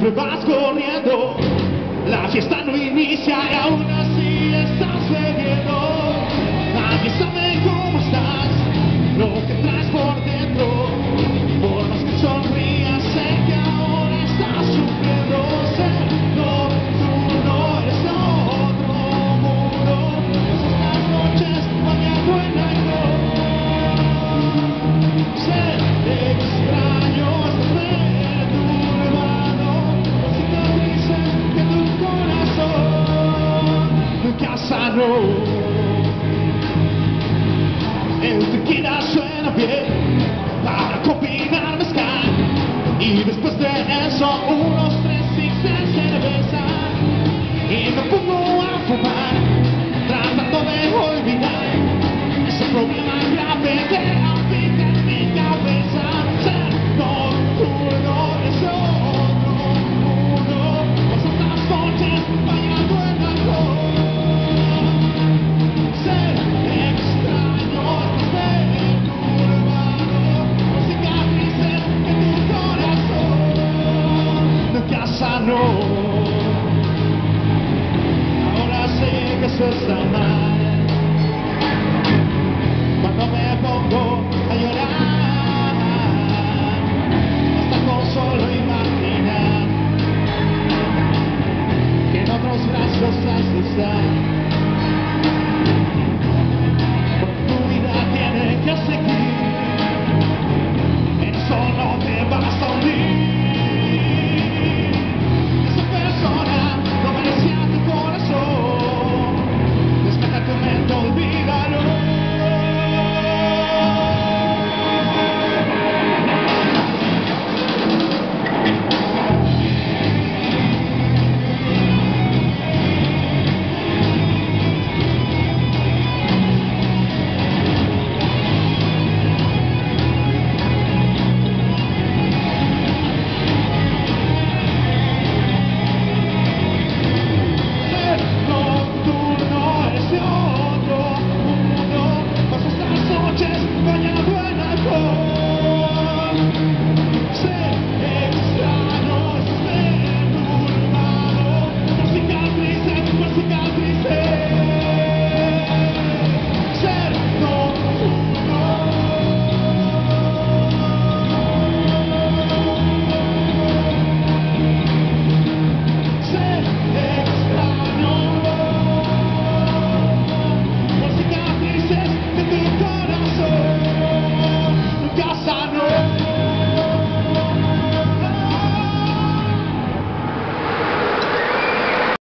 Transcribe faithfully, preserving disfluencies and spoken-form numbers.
siempre vas corriendo, la fiesta no inicia y aún así estás bebiendo. Nadie sabe cómo estás, lo que traes por dentro, por más que sonrías sé que ahora estás sufriendo. Sé, no, tú no eres otro mundo, pasas las noches bañando en alcohol. Sé, te extraño, estás perturbado, las cicatrices de tu corazón nunca sanó. El tequila suena bien para combinar mezcal, y después de eso unos tres six de cerveza y me pongo a fumar tratando de olvidar ese problema grave que habita en mi cabeza. Ser nocturno es otro mundo, pasas las noches bailando en alcohol. Ser extraño, estás perturbado, con cicatrices en tu corazón nunca sanó. Ahora sé que eso está